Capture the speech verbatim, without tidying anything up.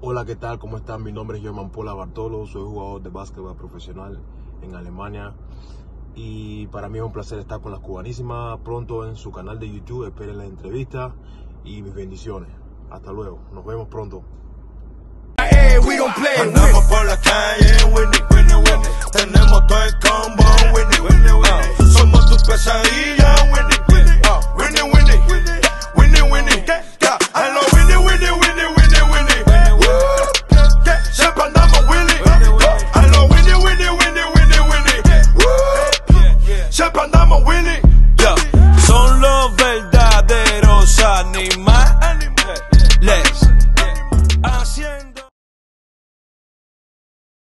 Hola, ¿qué tal? ¿Cómo están? Mi nombre es Germán Pola Bartolo, soy jugador de básquetbol profesional en Alemania y para mí es un placer estar con las cubanísimas pronto en su canal de YouTube. Esperen la entrevista y mis bendiciones. Hasta luego, nos vemos pronto. Andamos por la calle, Winnie, Winnie, Winnie. Tenemos todo el combo, Winnie, Winnie, Winnie. Somos tus pesadillas.